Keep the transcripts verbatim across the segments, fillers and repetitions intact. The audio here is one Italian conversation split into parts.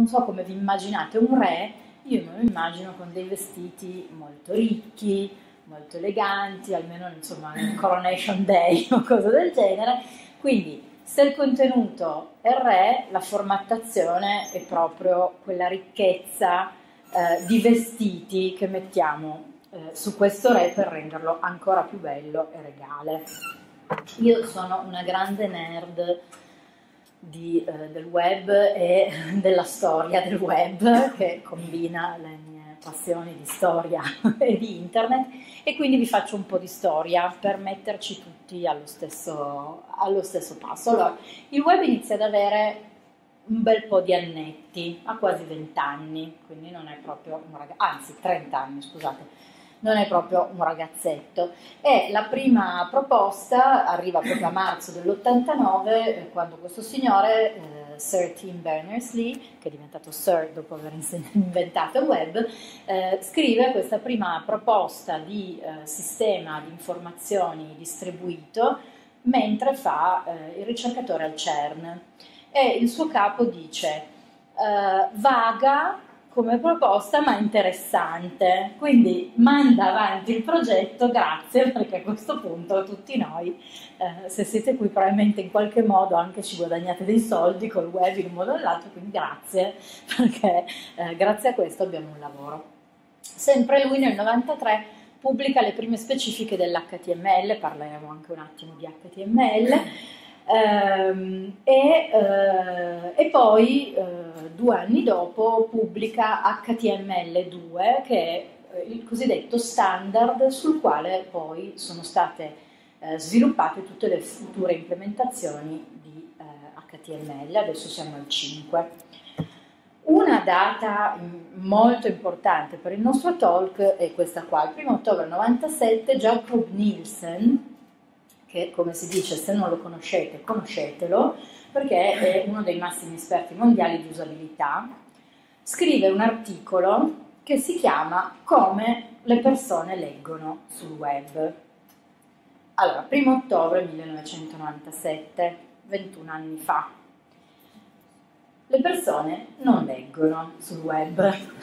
non so come vi immaginate un re, io me lo immagino con dei vestiti molto ricchi, molto eleganti, almeno insomma un Coronation Day o cose del genere. Quindi se il contenuto è il re, la formattazione è proprio quella ricchezza eh, di vestiti che mettiamo eh, su questo re per renderlo ancora più bello e regale. Io sono una grande nerd di, eh, del web e della storia del web, che combina le mie passioni di storia e di internet, e quindi vi faccio un po' di storia per metterci tutti allo stesso, allo stesso passo. Allora, il web inizia ad avere un bel po' di annetti, ha quasi venti anni, quindi non è proprio un ragazzo, anzi trenta anni, scusate, non è proprio un ragazzetto. E la prima proposta arriva proprio a marzo dell'ottantanove, quando questo signore, eh, Sir Tim Berners-Lee, che è diventato Sir dopo aver inventato il web, eh, scrive questa prima proposta di eh, sistema di informazioni distribuito mentre fa eh, il ricercatore al CERN. E il suo capo dice eh, vaga come proposta ma interessante, quindi manda avanti il progetto, grazie, perché a questo punto tutti noi, eh, se siete qui probabilmente in qualche modo anche ci guadagnate dei soldi col web in un modo o nell'altro, quindi grazie, perché eh, grazie a questo abbiamo un lavoro. Sempre lui nel novantatré pubblica le prime specifiche dell'H T M L, parleremo anche un attimo di H T M L, ehm, e, eh, e poi eh, due anni dopo pubblica H T M L due, che è il cosiddetto standard sul quale poi sono state eh, sviluppate tutte le future implementazioni di eh, H T M L. Adesso siamo al cinque. Una data molto importante per il nostro talk è questa qua, il primo ottobre novantasette, Jakob Nielsen, che come si dice, se non lo conoscete, conoscetelo, perché è uno dei massimi esperti mondiali di usabilità, scrive un articolo che si chiama Come le persone leggono sul web. Allora, primo ottobre millenovecentonovantasette, ventuno anni fa. Le persone non leggono sul web,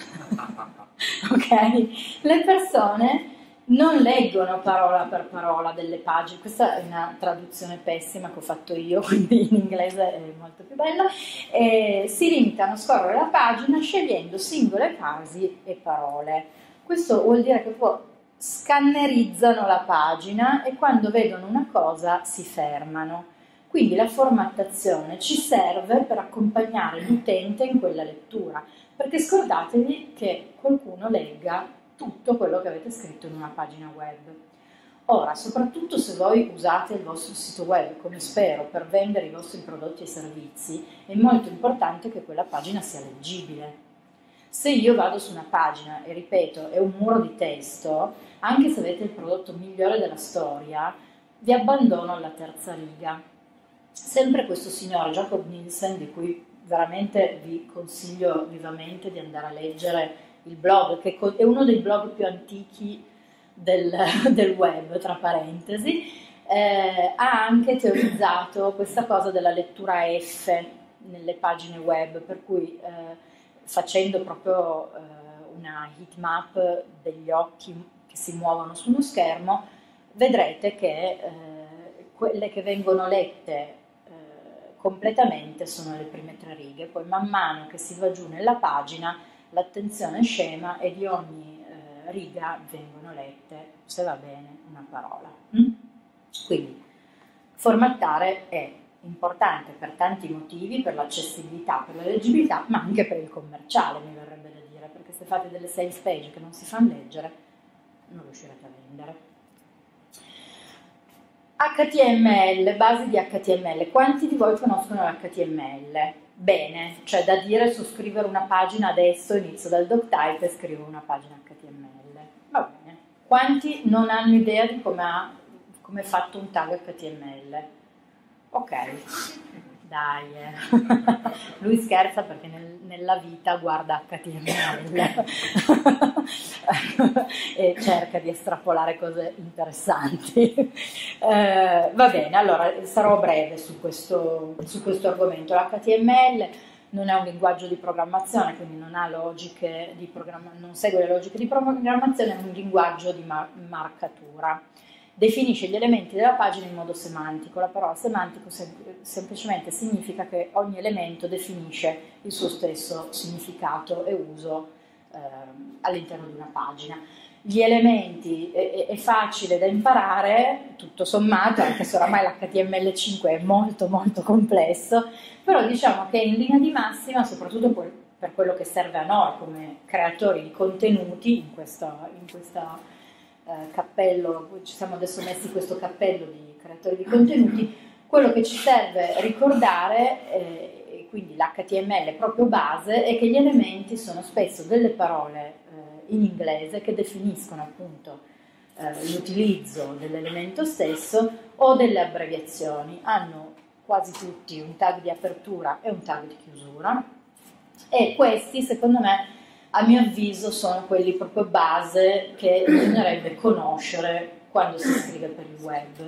ok? Le persone non leggono parola per parola delle pagine, questa è una traduzione pessima che ho fatto io, quindi in inglese è molto più bella, e si limitano a scorrere la pagina scegliendo singole frasi e parole. Questo vuol dire che poi scannerizzano la pagina e quando vedono una cosa si fermano. Quindi la formattazione ci serve per accompagnare l'utente in quella lettura, perché scordatevi che qualcuno legga tutto quello che avete scritto in una pagina web. Ora, soprattutto se voi usate il vostro sito web, come spero, per vendere i vostri prodotti e servizi, è molto importante che quella pagina sia leggibile. Se io vado su una pagina e ripeto, è un muro di testo, anche se avete il prodotto migliore della storia, vi abbandono alla terza riga. Sempre questo signore, Jakob Nielsen, di cui veramente vi consiglio vivamente di andare a leggere il blog, che è uno dei blog più antichi del, del web, tra parentesi, eh, ha anche teorizzato questa cosa della lettura F nelle pagine web, per cui eh, facendo proprio eh, una heatmap degli occhi che si muovono su uno schermo, vedrete che eh, quelle che vengono lette completamente sono le prime tre righe, poi man mano che si va giù nella pagina l'attenzione scema e di ogni eh, riga vengono lette, se va bene, una parola. Mm? Quindi formattare è importante per tanti motivi, per l'accessibilità, per la leggibilità, ma anche per il commerciale, mi verrebbe da dire, perché se fate delle sales page che non si fanno leggere non riuscirete a vendere. H T M L, basi di H T M L. Quanti di voi conoscono l'H T M L? Bene, cioè da dire su scrivere una pagina adesso, inizio dal doctype e scrivo una pagina H T M L. Va bene. Quanti non hanno idea di come ha come è fatto un tag H T M L? Ok, dai, eh. Lui scherza perché nel, nella vita guarda H T M L e cerca di estrapolare cose interessanti. Eh, va bene, allora sarò breve su questo, su questo argomento. L'H T M L non è un linguaggio di programmazione, quindi non ha logiche di programma- non segue le logiche di programmazione, è un linguaggio di mar- marcatura. Definisce gli elementi della pagina in modo semantico. La parola semantico sem- semplicemente significa che ogni elemento definisce il suo stesso significato e uso eh, all'interno di una pagina. Gli elementi è, è facile da imparare, tutto sommato, anche se oramai l'H T M L cinque è molto molto complesso, però diciamo che in linea di massima, soprattutto per quello che serve a noi come creatori di contenuti, in questa, in questa eh, cappello, ci siamo adesso messi questo cappello di creatori di contenuti, quello che ci serve ricordare, eh, e quindi l'H T M L proprio base, è che gli elementi sono spesso delle parole in inglese che definiscono appunto eh, l'utilizzo dell'elemento stesso o delle abbreviazioni. Hanno quasi tutti un tag di apertura e un tag di chiusura, e questi secondo me, a mio avviso, sono quelli proprio base che bisognerebbe conoscere quando si scrive per il web.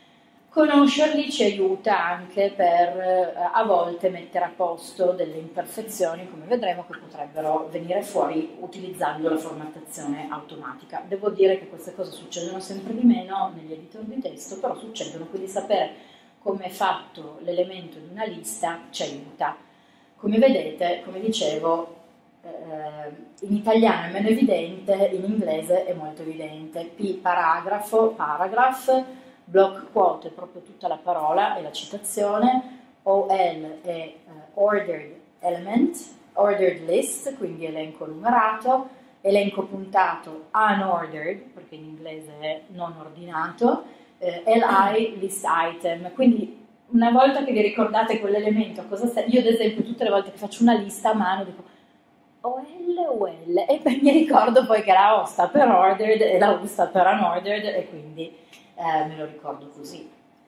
Conoscerli ci aiuta anche per eh, a volte mettere a posto delle imperfezioni, come vedremo, che potrebbero venire fuori utilizzando la formattazione automatica. Devo dire che queste cose succedono sempre di meno negli editor di testo, però succedono, quindi sapere come è fatto l'elemento di una lista ci aiuta. Come vedete, come dicevo, eh, in italiano è meno evidente, in inglese è molto evidente. P paragrafo, paragraph, block quote è proprio tutta la parola e la citazione, O L è uh, ordered element, ordered list, quindi elenco numerato, elenco puntato unordered, perché in inglese è non ordinato, eh, L I list item, quindi una volta che vi ricordate quell'elemento, cosa sta, io ad esempio tutte le volte che faccio una lista a mano dico O L o L, e poi mi ricordo poi che la O sta per ordered e la U sta per unordered, e quindi Eh, me lo ricordo così.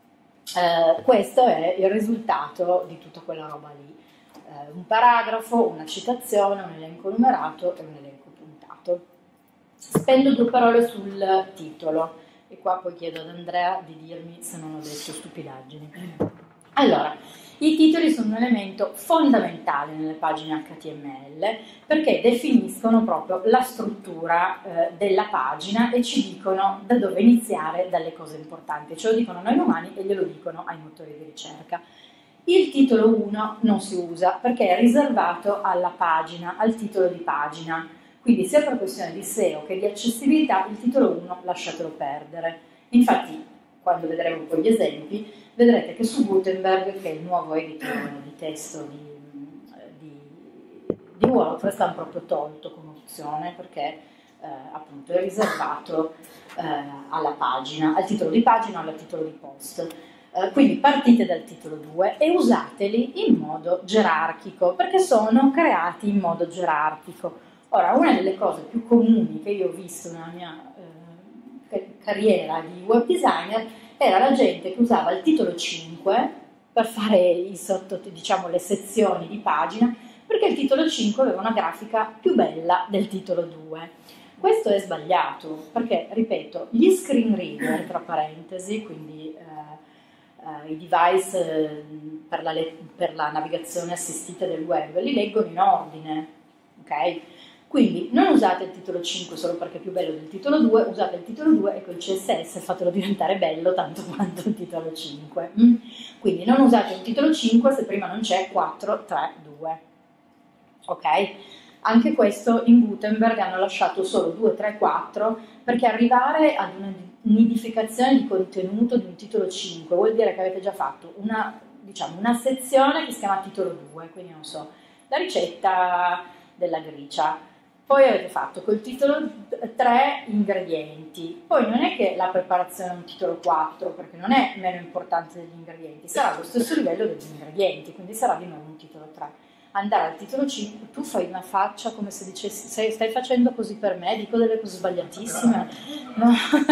Eh, questo è il risultato di tutta quella roba lì. Eh, un paragrafo, una citazione, un elenco numerato e un elenco puntato. Spendo due parole sul titolo, e qua poi chiedo ad Andrea di dirmi se non ho detto stupidaggini. Allora, i titoli sono un elemento fondamentale nelle pagine H T M L perché definiscono proprio la struttura eh, della pagina e ci dicono da dove iniziare dalle cose importanti. Ce lo dicono noi umani e glielo dicono ai motori di ricerca. Il titolo uno non si usa perché è riservato alla pagina, al titolo di pagina. Quindi sia per questione di S E O che di accessibilità il titolo uno lasciatelo perdere. Infatti, quando vedremo poi gli esempi, vedrete che su Gutenberg, che è il nuovo editor di testo di, di, di WordPress, l'hanno proprio tolto come opzione perché eh, appunto è riservato eh, alla pagina, al titolo di pagina o al titolo di post. Eh, quindi partite dal titolo due e usateli in modo gerarchico perché sono creati in modo gerarchico. Ora, una delle cose più comuni che io ho visto nella mia eh, carriera di web designer era la gente che usava il titolo cinque per fare i sotto, diciamo, le sezioni di pagina, perché il titolo cinque aveva una grafica più bella del titolo due. Questo è sbagliato, perché, ripeto, gli screen reader, tra parentesi, quindi eh, eh, i device eh, per, la per la navigazione assistita del web, li leggono in ordine, ok? Quindi non usate il titolo cinque solo perché è più bello del titolo due, usate il titolo due e col C S S fatelo diventare bello tanto quanto il titolo cinque. Mm? Quindi non usate il titolo cinque se prima non c'è quattro, tre, due. Ok? Anche questo in Gutenberg hanno lasciato solo due, tre, quattro perché arrivare ad una nidificazione di contenuto di un titolo cinque vuol dire che avete già fatto una, diciamo, una sezione che si chiama titolo due, quindi non so, la ricetta della gricia. Poi avete fatto col titolo tre ingredienti, poi non è che la preparazione è un titolo quattro, perché non è meno importante degli ingredienti, sarà allo stesso livello degli ingredienti, quindi sarà di nuovo un titolo tre. Andare al titolo cinque, tu fai una faccia come se dicessi, stai, stai facendo così per me, dico delle cose sbagliatissime. No.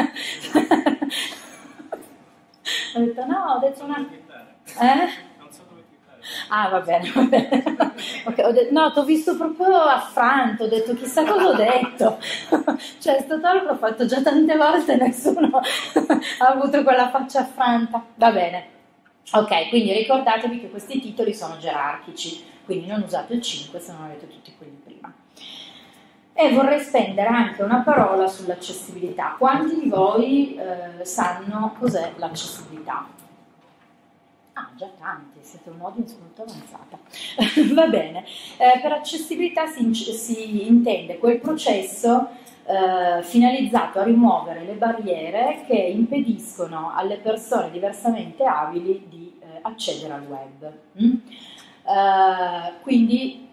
Ho detto no, ho detto una... Eh? Ah, va bene, va bene. Okay, ho detto, no, ti ho visto proprio affranto, ho detto chissà cosa ho detto. Cioè, sto talk l'ho fatto già tante volte, nessuno ha avuto quella faccia affranta. Va bene. Ok, quindi ricordatevi che questi titoli sono gerarchici, quindi non usate il cinque se non avete tutti quelli prima. E vorrei spendere anche una parola sull'accessibilità. Quanti di voi eh, sanno cos'è l'accessibilità? Ah, già tanti, siete un'audience molto avanzata. Va bene. Eh, per accessibilità si, si intende quel processo eh, finalizzato a rimuovere le barriere che impediscono alle persone diversamente abili di eh, accedere al web. Mm? Eh, quindi,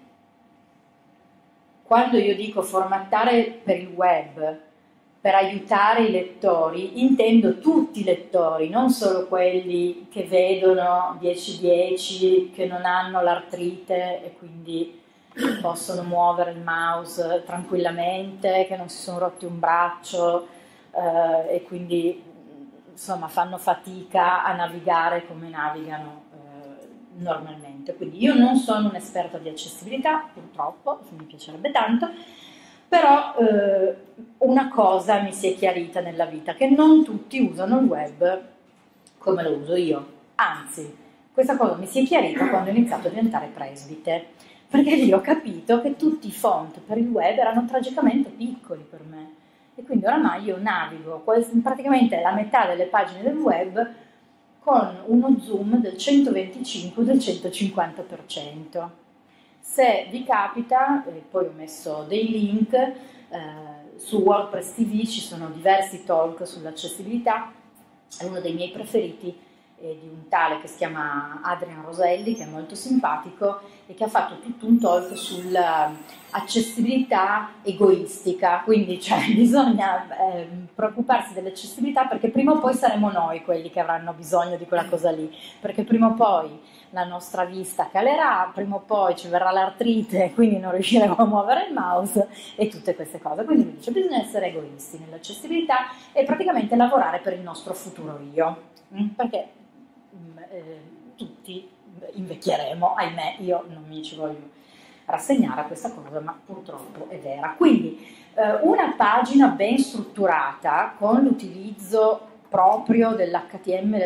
quando io dico formattare per il web, per aiutare i lettori, intendo tutti i lettori, non solo quelli che vedono dieci dieci, che non hanno l'artrite e quindi possono muovere il mouse tranquillamente, che non si sono rotti un braccio eh, e quindi insomma fanno fatica a navigare come navigano eh, normalmente. Quindi io non sono un'esperta di accessibilità, purtroppo, mi piacerebbe tanto, però eh, una cosa mi si è chiarita nella vita, che non tutti usano il web come lo uso io. Anzi, questa cosa mi si è chiarita quando ho iniziato a diventare presbite, perché lì ho capito che tutti i font per il web erano tragicamente piccoli per me. E quindi oramai io navigo praticamente la metà delle pagine del web con uno zoom del centoventicinque del centocinquanta per cento. Se vi capita, eh, poi ho messo dei link, eh, su WordPress T V ci sono diversi talk sull'accessibilità, è uno dei miei preferiti è di un tale che si chiama Adrian Roselli, che è molto simpatico e che ha fatto tutto un talk sull'accessibilità egoistica, quindi cioè, bisogna eh, preoccuparsi dell'accessibilità perché prima o poi saremo noi quelli che avranno bisogno di quella cosa lì, perché prima o poi la nostra vista calerà, prima o poi ci verrà l'artrite, quindi non riusciremo a muovere il mouse e tutte queste cose. Quindi mi dice, bisogna essere egoisti nell'accessibilità e praticamente lavorare per il nostro futuro io, perché eh, tutti invecchieremo, ahimè, io non mi ci voglio rassegnare a questa cosa, ma purtroppo è vera. Quindi eh, una pagina ben strutturata con l'utilizzo proprio dell'H T M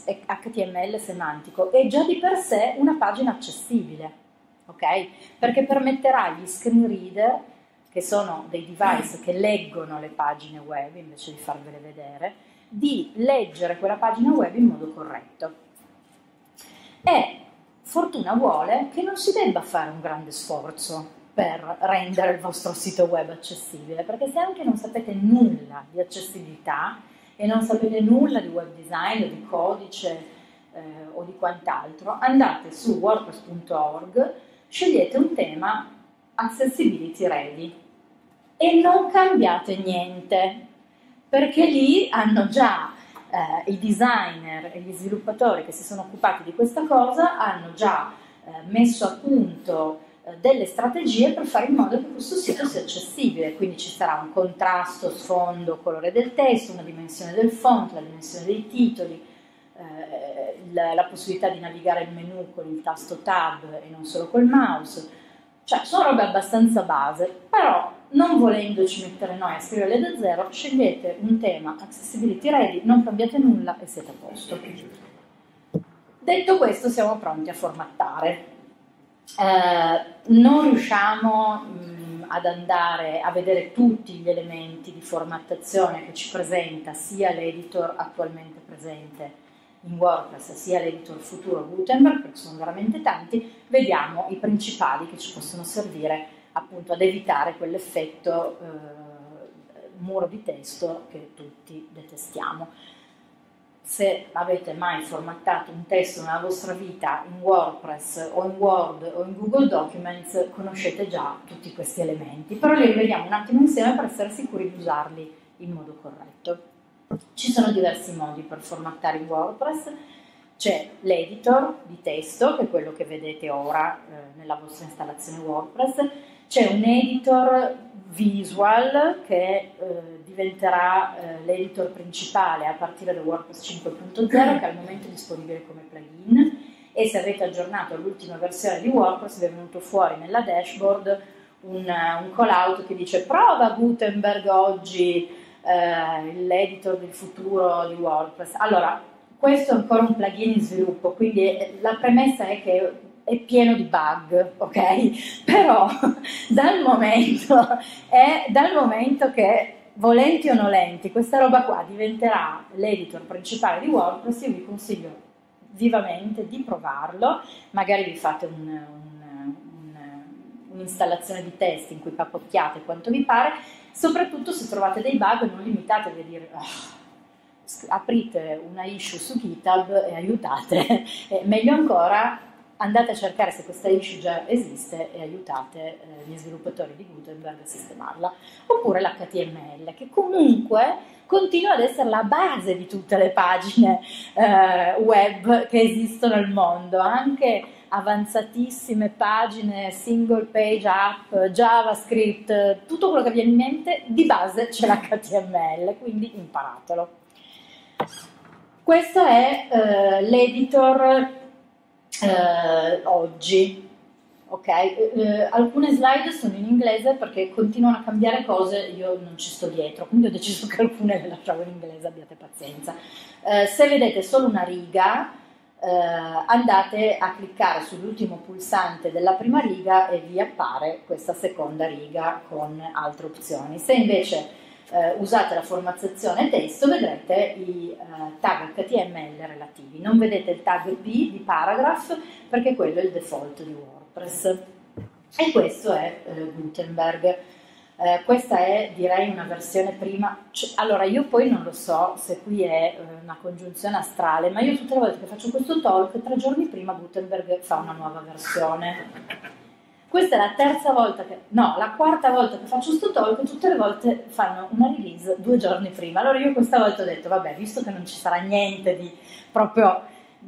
L semantico è già di per sé una pagina accessibile, ok? Perché permetterà agli screen reader, che sono dei device che leggono le pagine web invece di farvele vedere, di leggere quella pagina web in modo corretto. E fortuna vuole che non si debba fare un grande sforzo per rendere il vostro sito web accessibile, perché se anche non sapete nulla di accessibilità e non sapete nulla di web design o di codice eh, o di quant'altro, andate su wordpress punto org, scegliete un tema accessibility ready e non cambiate niente, perché lì hanno già eh, i designer e gli sviluppatori che si sono occupati di questa cosa hanno già eh, messo a punto eh, delle strategie per fare in modo che questo sito sia accessibile, quindi ci sarà un contrasto, sfondo, colore del testo, una dimensione del font, la dimensione dei titoli, eh, la, la possibilità di navigare il menu con il tasto tab e non solo col mouse, cioè sono robe abbastanza base, però non volendoci mettere noi a scriverle da zero, scegliete un tema accessibility ready, non cambiate nulla e siete a posto. Detto questo, siamo pronti a formattare. Eh, non riusciamo mh, ad andare a vedere tutti gli elementi di formattazione che ci presenta sia l'editor attualmente presente in WordPress sia l'editor futuro Gutenberg, perché sono veramente tanti. Vediamo i principali che ci possono servire appunto ad evitare quell'effetto eh, muro di testo che tutti detestiamo. Se avete mai formattato un testo nella vostra vita in WordPress o in Word o in Google Documents, conoscete già tutti questi elementi, però li rivediamo un attimo insieme per essere sicuri di usarli in modo corretto. Ci sono diversi modi per formattare in WordPress. C'è l'editor di testo, che è quello che vedete ora eh, nella vostra installazione WordPress. C'è un editor visual che eh, diventerà eh, l'editor principale a partire da WordPress cinque punto zero, che al momento è disponibile come plugin, e se avete aggiornato all'ultima versione di WordPress vi è venuto fuori nella dashboard un, un call out che dice prova Gutenberg oggi, eh, l'editor del futuro di WordPress. Allora, questo è ancora un plugin in sviluppo, quindi la premessa è che è pieno di bug, ok? Però dal momento, è, dal momento che, volenti o nolenti, questa roba qua diventerà l'editor principale di WordPress, io vi consiglio vivamente di provarlo, magari vi fate un, un, un, un'installazione di test in cui pappocchiate quanto vi pare, soprattutto se trovate dei bug non limitatevi a dire oh, aprite una issue su GitHub e aiutate, e meglio ancora andate a cercare se questa issue già esiste e aiutate eh, gli sviluppatori di Gutenberg a sistemarla, oppure l'H T M L che comunque continua ad essere la base di tutte le pagine eh, web che esistono al mondo, anche avanzatissime pagine, single page app, JavaScript, tutto quello che viene in mente, di base c'è l'H T M L, quindi imparatelo. Questo è eh, l'editor eh, oggi, ok? Eh, alcune slide sono in inglese perché continuano a cambiare cose, io non ci sto dietro, quindi ho deciso che alcune le lasciavo in inglese, abbiate pazienza. Eh, se vedete solo una riga, eh, andate a cliccare sull'ultimo pulsante della prima riga e vi appare questa seconda riga con altre opzioni. Se invece Uh, usate la formattazione testo, vedrete i uh, tag H T M L relativi. Non vedete il tag P di paragraph perché quello è il default di WordPress. E questo è uh, Gutenberg. Uh, questa è, direi, una versione prima. Cioè, allora, io poi non lo so se qui è uh, una congiunzione astrale, ma io tutte le volte che faccio questo talk, tre giorni prima Gutenberg fa una nuova versione. Questa è la terza volta, che, no, la quarta volta che faccio sto talk, tutte le volte fanno una release due giorni prima. Allora io questa volta ho detto, vabbè, visto che non ci sarà niente di proprio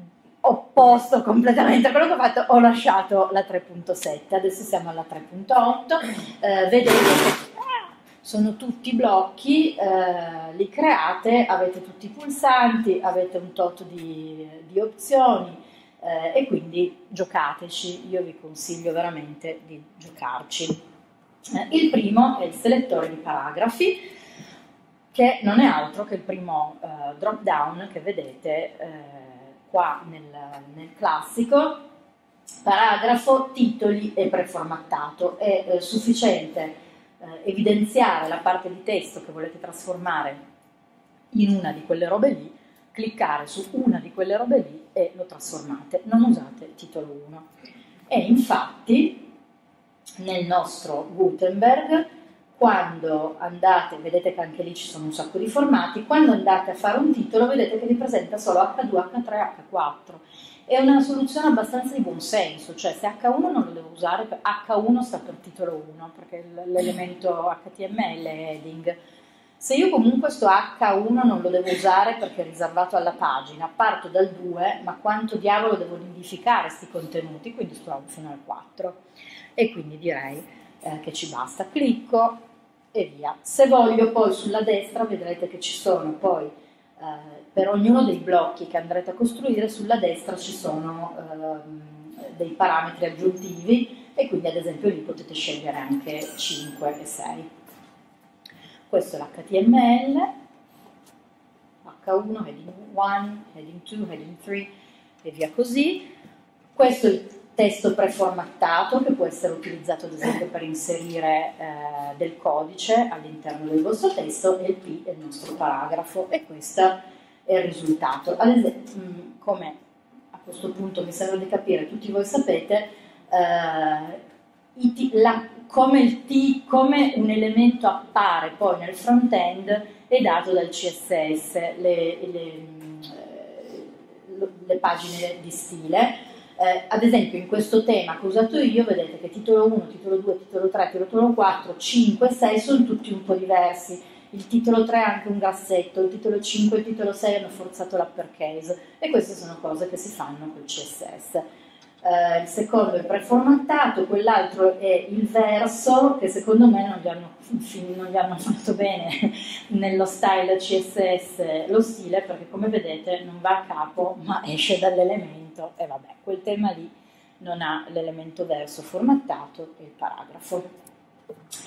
opposto completamente a quello che ho fatto, ho lasciato la tre punto sette, adesso siamo alla tre punto otto, eh, vedete che sono tutti blocchi, eh, li create, avete tutti i pulsanti, avete un tot di, di opzioni, Eh, e quindi giocateci, io vi consiglio veramente di giocarci. Eh, il primo è il selettore di paragrafi, che non è altro che il primo eh, drop down che vedete eh, qua nel, nel classico, paragrafo, titoli e preformattato. È eh, sufficiente eh, evidenziare la parte di testo che volete trasformare in una di quelle robe lì, cliccare su una di quelle robe lì e lo trasformate, non usate titolo uno. E infatti nel nostro Gutenberg, quando andate, vedete che anche lì ci sono un sacco di formati, quando andate a fare un titolo vedete che vi presenta solo H due, H tre, H quattro. È una soluzione abbastanza di buon senso, cioè se H uno non lo devo usare, H uno sta per titolo uno, perché l'elemento H T M L è heading. Se io comunque sto H uno non lo devo usare perché è riservato alla pagina, parto dal due, ma quanto diavolo devo nidificare questi contenuti, quindi sto fino al quattro. E quindi direi eh, che ci basta. Clicco e via. Se voglio poi sulla destra vedrete che ci sono poi, eh, per ognuno dei blocchi che andrete a costruire, sulla destra ci sono eh, dei parametri aggiuntivi e quindi ad esempio lì potete scegliere anche cinque e sei. Questo è l'H T M L, H uno, heading uno, heading due, heading tre e via così. Questo è il testo preformattato che può essere utilizzato ad esempio per inserire eh, del codice all'interno del vostro testo, e il P è il nostro paragrafo e questo è il risultato. Ad esempio, come a questo punto mi sembra di capire, tutti voi sapete, eh, i la, come, il T, come un elemento appare poi nel front-end è dato dal C S S, le, le, le pagine di stile. Eh, ad esempio in questo tema che ho usato io vedete che titolo uno, titolo due, titolo tre, titolo quattro, cinque, sei sono tutti un po' diversi. Il titolo tre ha anche un grassetto, il titolo cinque e il titolo sei hanno forzato l'uppercase e queste sono cose che si fanno col C S S. Uh, il secondo è preformattato, quell'altro è il verso che secondo me non gli hanno, non gli hanno fatto bene nello style C S S lo stile, perché come vedete non va a capo ma esce dall'elemento e vabbè, quel tema lì non ha l'elemento verso formattato e il paragrafo.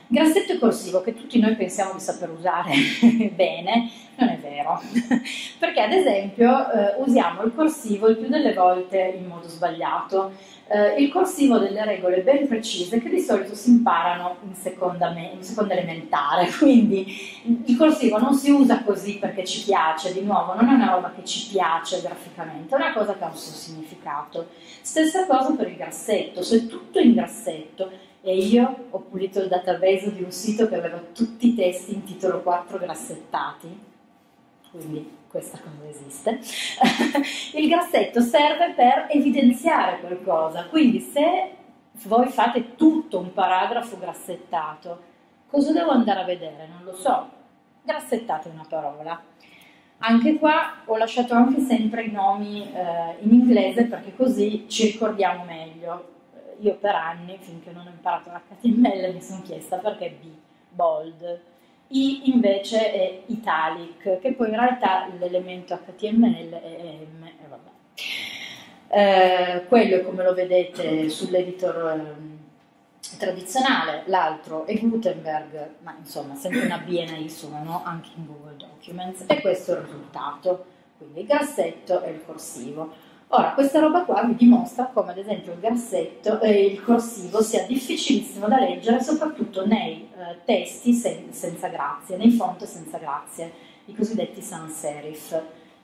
Grassetto e corsivo, che tutti noi pensiamo di saper usare bene, non è vero, perché ad esempio eh, usiamo il corsivo il più delle volte in modo sbagliato. Eh, il corsivo ha delle regole ben precise che di solito si imparano in seconda, me- in seconda elementare, quindi il corsivo non si usa così perché ci piace, di nuovo, non è una roba che ci piace graficamente, è una cosa che ha un suo significato. Stessa cosa per il grassetto, se è tutto in grassetto. E io ho pulito il database di un sito che aveva tutti i testi in titolo quattro grassettati, quindi questa cosa esiste. Il grassetto serve per evidenziare qualcosa, quindi se voi fate tutto un paragrafo grassettato, cosa devo andare a vedere? Non lo so. Grassettate una parola. Anche qua ho lasciato anche sempre i nomi eh, in inglese perché così ci ricordiamo meglio. Io per anni, finché non ho imparato l'H T M L, mi sono chiesta perché B, bold, I invece è italic, che poi in realtà l'elemento H T M L è M, e vabbè. Eh, quello è come lo vedete sull'editor eh, tradizionale, l'altro è Gutenberg, ma insomma sempre una B e una I sono anche in Google Documents, e questo è il risultato, quindi il grassetto e il corsivo. Ora, questa roba qua vi dimostra come ad esempio il grassetto e il corsivo sia difficilissimo da leggere, soprattutto nei eh, testi sen senza grazie, nei font senza grazie, i cosiddetti sans serif.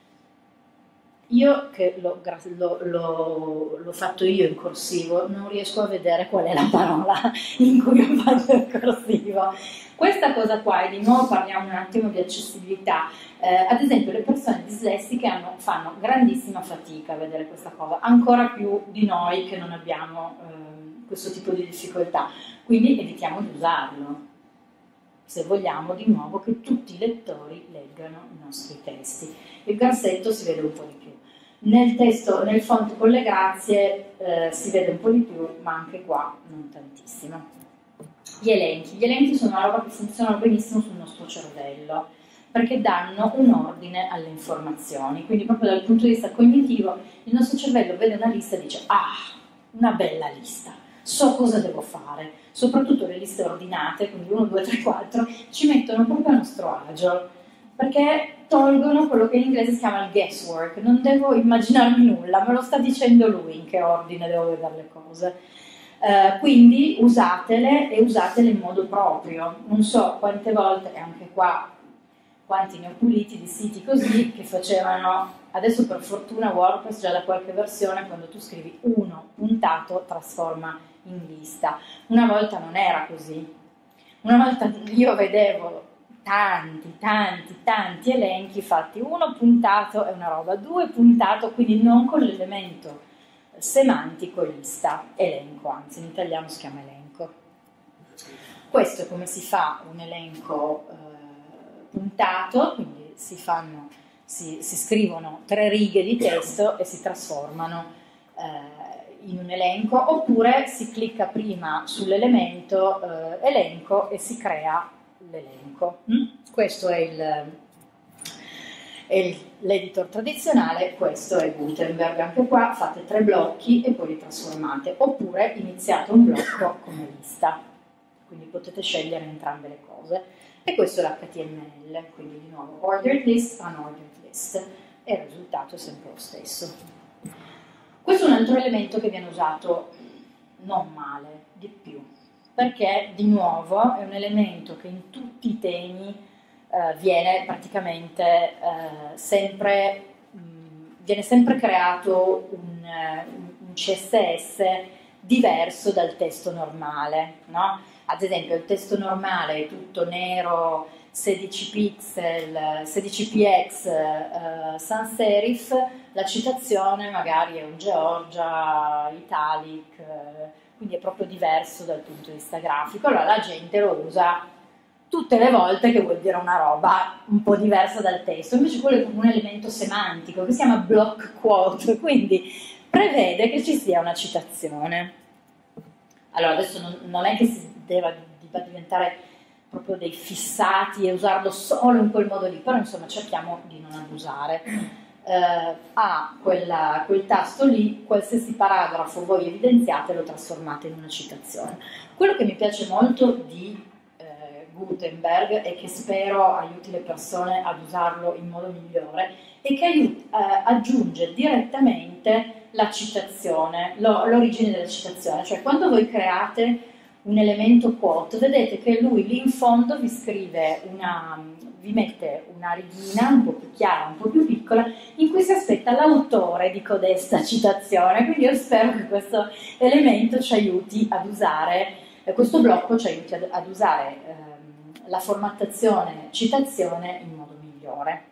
Io che l'ho fatto io in corsivo, non riesco a vedere qual è la parola in cui ho fatto il corsivo. Questa cosa qua, e di nuovo parliamo un attimo di accessibilità, eh, ad esempio le persone dislessiche hanno, fanno grandissima fatica a vedere questa cosa, ancora più di noi che non abbiamo eh, questo tipo di difficoltà, quindi evitiamo di usarlo, se vogliamo di nuovo che tutti i lettori leggano i nostri testi. Il grassetto si vede un po' di più. Nel testo, nel font con le grazie eh, si vede un po' di più, ma anche qua non tantissimo. Gli elenchi. Gli elenchi sono una roba che funzionano benissimo sul nostro cervello, perché danno un ordine alle informazioni, quindi proprio dal punto di vista cognitivo il nostro cervello vede una lista e dice ah, una bella lista, so cosa devo fare, soprattutto le liste ordinate, quindi uno, due, tre, quattro, ci mettono proprio a nostro agio, perché tolgono quello che in inglese si chiama il guesswork, non devo immaginarmi nulla, me lo sta dicendo lui in che ordine devo vedere le cose. Uh, quindi usatele e usatele in modo proprio. Non so quante volte, e anche qua quanti ne ho puliti di siti così che facevano, adesso per fortuna WordPress già da qualche versione, quando tu scrivi uno puntato trasforma in lista. Una volta non era così. Una volta io vedevo tanti, tanti, tanti elenchi fatti uno puntato è una roba, due puntato, quindi non con l'elemento semantico lista, elenco, anzi in italiano si chiama elenco. Questo è come si fa un elenco eh, puntato, quindi si, fanno, si, si scrivono tre righe di testo e si trasformano eh, in un elenco, oppure si clicca prima sull'elemento eh, elenco e si crea l'elenco. Mm? Questo è il... l'editor tradizionale, questo è Gutenberg. Anche qua fate tre blocchi e poi li trasformate, oppure iniziate un blocco come lista, quindi potete scegliere entrambe le cose. E questo è l'H T M L, quindi di nuovo ordered list, unordered list, e il risultato è sempre lo stesso. Questo è un altro elemento che viene usato non male, di più, perché di nuovo è un elemento che in tutti i temi Uh, viene praticamente uh, sempre, mh, viene sempre creato un, uh, un C S S diverso dal testo normale, no? Ad esempio il testo normale è tutto nero, sedici pixel, sedici p x, uh, sans serif, la citazione magari è un Georgia, italic, uh, quindi è proprio diverso dal punto di vista grafico, allora la gente lo usa tutte le volte che vuol dire una roba un po' diversa dal testo, invece quello è proprio un elemento semantico che si chiama block quote, quindi prevede che ci sia una citazione. Allora adesso non, non è che si debba, debba diventare proprio dei fissati e usarlo solo in quel modo lì, però insomma cerchiamo di non abusare. Eh, a quella, quel tasto lì, qualsiasi paragrafo voi evidenziate lo trasformate in una citazione. Quello che mi piace molto di Gutenberg e che spero aiuti le persone ad usarlo in modo migliore, e che aiuta, eh, aggiunge direttamente la citazione, lo, l'origine della citazione. Cioè quando voi create un elemento quote, vedete che lui lì in fondo vi scrive una, vi mette una righina un po' più chiara, un po' più piccola, in cui si aspetta l'autore di codesta citazione. Quindi io spero che questo elemento ci aiuti ad usare, eh, questo blocco ci aiuti ad, ad usare ehm, la formattazione citazione in modo migliore.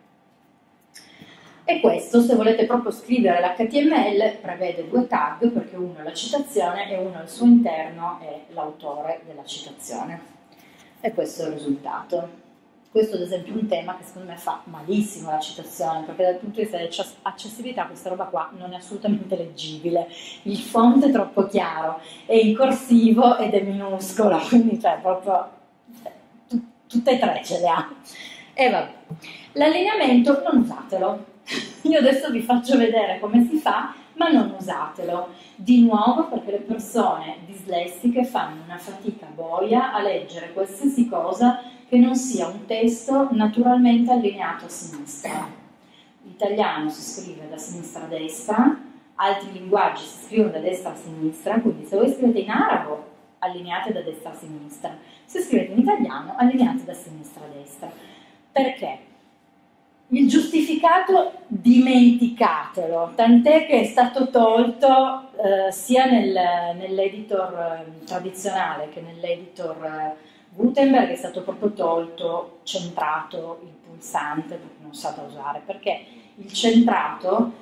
E questo, se volete proprio scrivere l'H T M L, prevede due tag, perché uno è la citazione e uno al suo interno è l'autore della citazione. E questo è il risultato. Questo ad esempio è un tema che secondo me fa malissimo la citazione, perché dal punto di vista dell'accessibilità questa roba qua non è assolutamente leggibile. Il font è troppo chiaro, è in corsivo ed è minuscolo, quindi cioè proprio tutte e tre ce le ha. E vabbè. L'allineamento non usatelo. Io adesso vi faccio vedere come si fa, ma non usatelo. Di nuovo perché le persone dislessiche fanno una fatica boia a leggere qualsiasi cosa che non sia un testo naturalmente allineato a sinistra. L'italiano si scrive da sinistra a destra, altri linguaggi si scrivono da destra a sinistra, quindi se voi scrivete in arabo allineate da destra a sinistra, se scrivete in italiano allineate da sinistra a destra. Perché? Il giustificato dimenticatelo, tant'è che è stato tolto eh, sia nel, nell'editor eh, tradizionale che nell'editor eh, Gutenberg, è stato proprio tolto, centrato il pulsante, perché non sa da usare, perché il centrato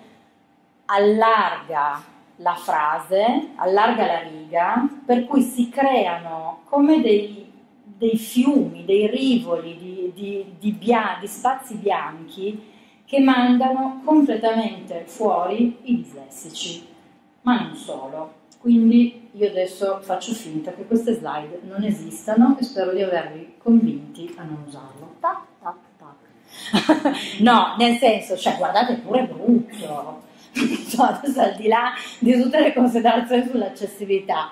allarga la frase, allarga la riga, per cui si creano come dei dei fiumi, dei rivoli di, di, di, bia, di spazi bianchi che mandano completamente fuori i dislessici, ma non solo. Quindi io adesso faccio finta che queste slide non esistano e spero di avervi convinti a non usarlo. Tac, tac, tac. No, nel senso, cioè guardate pure brutto. Adesso al di là di tutte le considerazioni sull'accessibilità,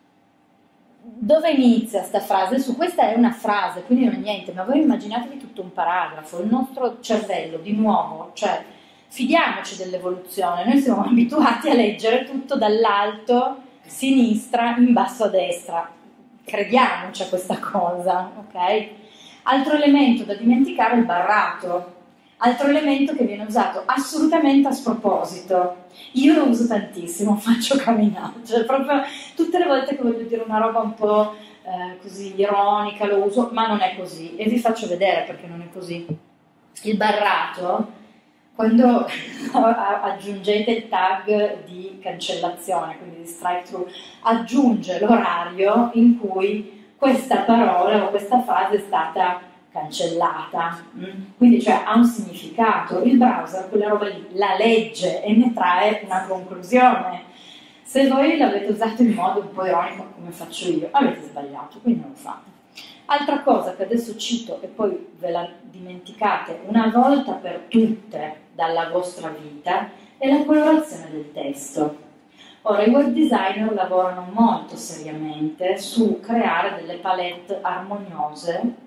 dove inizia sta frase? Su questa è una frase, quindi non è niente, ma voi immaginatevi tutto un paragrafo. Il nostro cervello, di nuovo, cioè fidiamoci dell'evoluzione, noi siamo abituati a leggere tutto dall'alto sinistra in basso a destra, crediamoci a questa cosa, ok? Altro elemento da dimenticare è il barrato, altro elemento che viene usato assolutamente a sproposito. Io lo uso tantissimo, faccio camminate, cioè proprio tutte le volte che voglio dire una roba un po' eh, così ironica lo uso, ma non è così, e vi faccio vedere perché non è così. Il barrato, quando aggiungete il tag di cancellazione, quindi di strike through, aggiunge l'orario in cui questa parola o questa frase è stata cancellata, quindi cioè ha un significato. Il browser quella roba lì la legge e ne trae una conclusione. Se voi l'avete usato in modo un po' ironico come faccio io, avete sbagliato, quindi non lo fate. Altra cosa che adesso cito e poi ve la dimenticate una volta per tutte dalla vostra vita è la colorazione del testo. Ora i web designer lavorano molto seriamente su creare delle palette armoniose.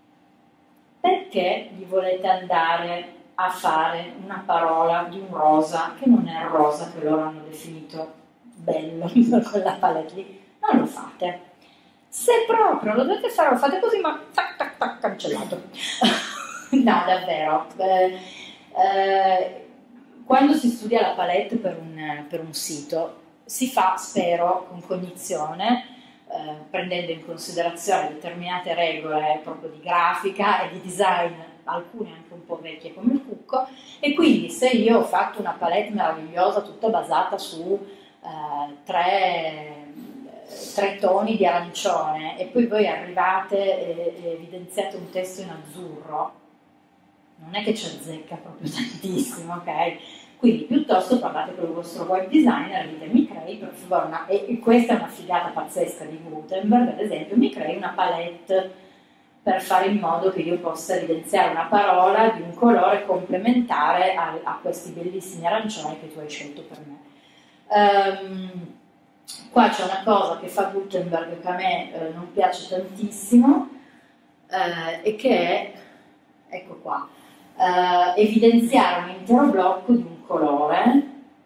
Perché gli volete andare a fare una parola di un rosa che non è il rosa che loro hanno definito bello per quella palette lì? Non lo fate. Se proprio lo dovete fare, lo fate così, ma tac tac tac cancellato. No, davvero. Eh, eh, quando si studia la palette per un, per un sito, si fa, spero, con cognizione, Eh, prendendo in considerazione determinate regole proprio di grafica e di design, alcune anche un po' vecchie come il cucco, e quindi se io ho fatto una palette meravigliosa tutta basata su eh, tre, tre toni di arancione e poi voi arrivate e, e evidenziate un testo in azzurro, non è che ci azzecca proprio tantissimo, ok? Quindi piuttosto parlate con il vostro web designer e dite mi crei per favore una, e questa è una figata pazzesca di Gutenberg, ad esempio, mi crei una palette per fare in modo che io possa evidenziare una parola di un colore complementare a, a questi bellissimi arancioni che tu hai scelto per me. Um, qua c'è una cosa che fa Gutenberg che a me eh, non piace tantissimo, eh, e che è, ecco qua, eh, evidenziare un intero blocco di un colore,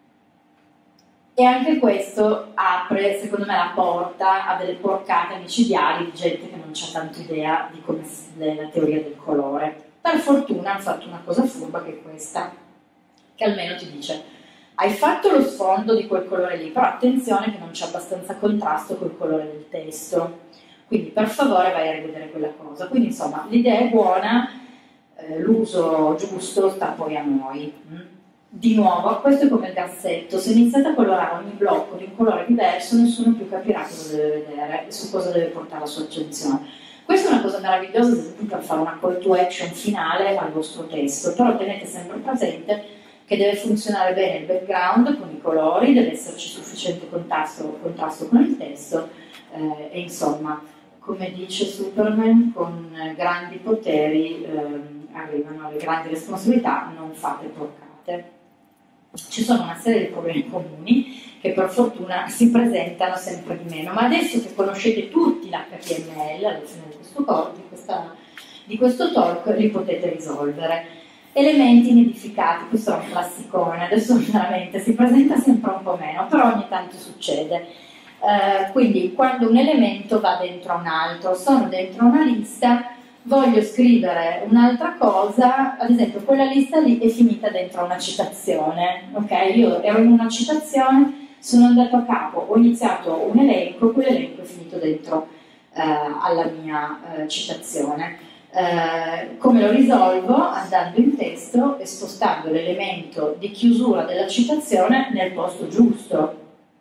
e anche questo apre, secondo me, la porta a delle porcate micidiali di gente che non c'ha tanto idea di come è la teoria del colore. Per fortuna hanno fatto una cosa furba, che è questa, che almeno ti dice: hai fatto lo sfondo di quel colore lì, però attenzione che non c'è abbastanza contrasto col colore del testo, quindi per favore vai a rivedere quella cosa. Quindi insomma l'idea è buona, eh, l'uso giusto sta poi a noi. Di nuovo, questo è come il grassetto: se iniziate a colorare ogni blocco di un colore diverso, nessuno più capirà cosa deve vedere e su cosa deve portare la sua attenzione. Questa è una cosa meravigliosa, ad esempio, per fare una call to action finale al vostro testo, però tenete sempre presente che deve funzionare bene il background con i colori, deve esserci sufficiente contrasto, contrasto con il testo, eh, e insomma, come dice Superman, con grandi poteri eh, arrivano le grandi responsabilità, non fate porcate. Ci sono una serie di problemi comuni che per fortuna si presentano sempre di meno, ma adesso che conoscete tutti l'H T M L alla fine di questo, corso, di, questa, di questo talk, li potete risolvere. Elementi nidificati, questo è un classicone, adesso veramente si presenta sempre un po' meno, però ogni tanto succede. Eh, quindi quando un elemento va dentro a un altro, sono dentro una lista, voglio scrivere un'altra cosa, ad esempio quella lista lì è finita dentro una citazione, ok? Io ero in una citazione, sono andato a capo, ho iniziato un elenco, quell'elenco è finito dentro eh, alla mia eh, citazione. Eh, come lo risolvo? Andando in testo e spostando l'elemento di chiusura della citazione nel posto giusto,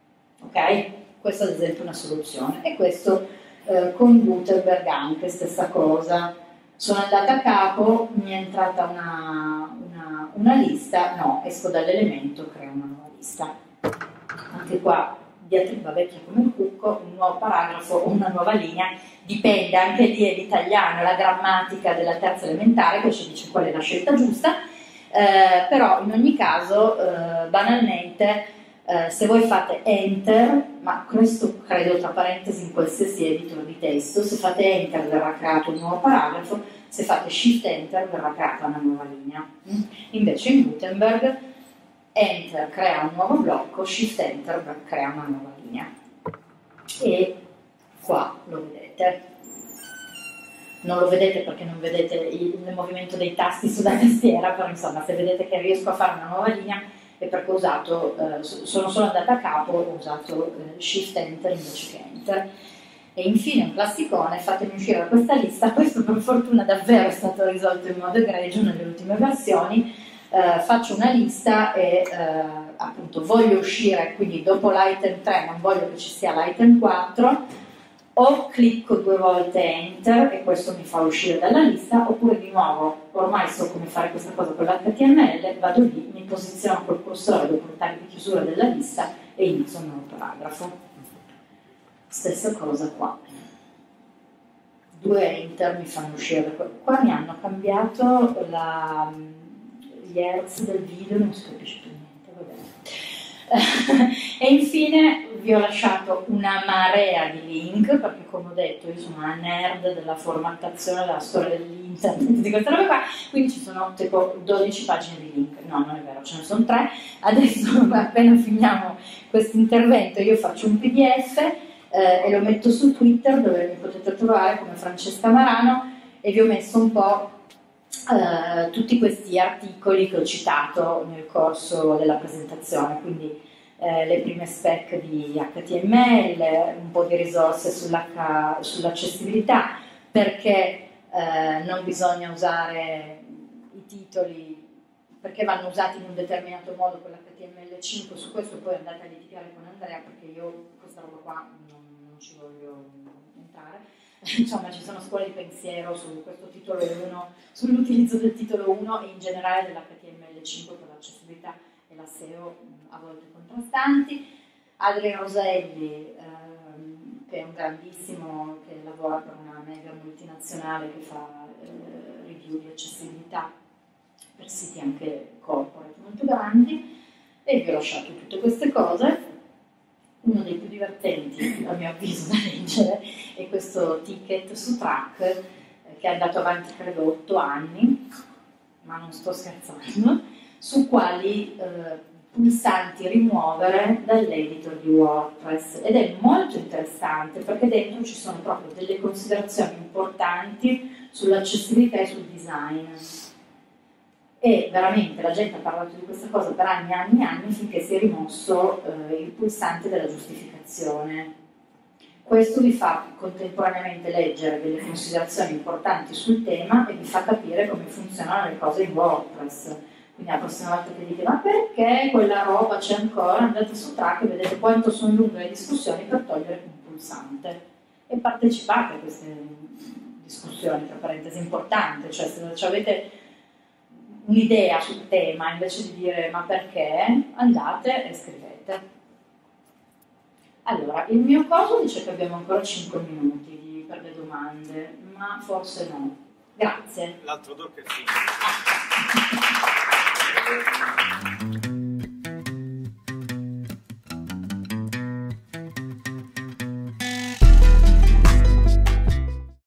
ok? Questa ad esempio è una soluzione, e questo Eh, con Gutenberg anche stessa cosa. Sono andata a capo, mi è entrata una, una, una lista, no, esco dall'elemento, creo una nuova lista. Anche qua diatriba vecchia come il cucco, un nuovo paragrafo o una nuova linea, dipende, anche lì è l'italiano, la grammatica della terza elementare che ci dice qual è la scelta giusta, eh, però in ogni caso eh, banalmente Uh, se voi fate enter, ma questo credo tra parentesi in qualsiasi editor di testo, se fate enter verrà creato un nuovo paragrafo, se fate shift enter verrà creata una nuova linea. Mm? Invece in Gutenberg enter crea un nuovo blocco, shift enter crea una nuova linea. E qua lo vedete. Non lo vedete perché non vedete il, il movimento dei tasti sulla tastiera, però insomma se vedete che riesco a fare una nuova linea è perché ho usato, eh, sono solo andata a capo, ho usato eh, shift enter invece che enter. E infine un classicone, fatemi uscire da questa lista, questo per fortuna davvero è stato risolto in modo egregio nelle ultime versioni. Eh, faccio una lista e eh, appunto voglio uscire, quindi dopo l'item tre non voglio che ci sia l'item quattro, o clicco due volte enter e questo mi fa uscire dalla lista, oppure di nuovo, ormai so come fare questa cosa con l'H T M L, vado lì, mi posiziono col cursore dopo il tag di chiusura della lista e inizio un nuovo paragrafo. Stessa cosa qua. Due enter mi fanno uscire. Qua mi hanno cambiato la, gli hertz del video, non si capisce più niente, va bene. E infine vi ho lasciato una marea di link, perché come ho detto io sono una nerd della formattazione, della storia dell'internet, di queste robe qua, quindi ci sono tipo dodici pagine di link. No, non è vero, ce ne sono tre. Adesso appena finiamo questo intervento io faccio un P D F eh, e lo metto su Twitter, dove mi potete trovare come Francesca Marano, e vi ho messo un po' Uh, tutti questi articoli che ho citato nel corso della presentazione, quindi uh, le prime spec di H T M L, un po' di risorse sull'accessibilità, perché uh, non bisogna usare i titoli, perché vanno usati in un determinato modo con l'H T M L cinque, su questo poi andate a litigare con Andrea, perché io questa roba qua non, non ci voglio entrare. Insomma, ci sono scuole di pensiero su questo titolo uno, sull'utilizzo del titolo uno e in generale dell'H T M L cinque per l'accessibilità e la S E O a volte contrastanti. Adriano Roselli, ehm, che è un grandissimo, che lavora per una mega multinazionale che fa eh, review di accessibilità per siti anche corporate molto grandi, e vi ho lasciato tutte queste cose. Uno dei più divertenti, a mio avviso, da leggere è questo ticket su Track, eh, che è andato avanti credo otto anni, ma non sto scherzando, su quali eh, pulsanti rimuovere dall'editor di WordPress, ed è molto interessante perché dentro ci sono proprio delle considerazioni importanti sull'accessibilità e sul design. E veramente la gente ha parlato di questa cosa per anni e anni e anni finché si è rimosso eh, il pulsante della giustificazione. Questo vi fa contemporaneamente leggere delle considerazioni importanti sul tema e vi fa capire come funzionano le cose in WordPress. Quindi la prossima volta che dite ma perché quella roba c'è ancora, andate su Track e vedete quanto sono lunghe le discussioni per togliere un pulsante e partecipate a queste discussioni, tra parentesi importante, cioè se avete un'idea sul tema invece di dire ma perché, andate e scrivete. Allora, il mio coso dice che abbiamo ancora cinque minuti di, per le domande, ma forse no. Grazie. L'altro doppio è finito.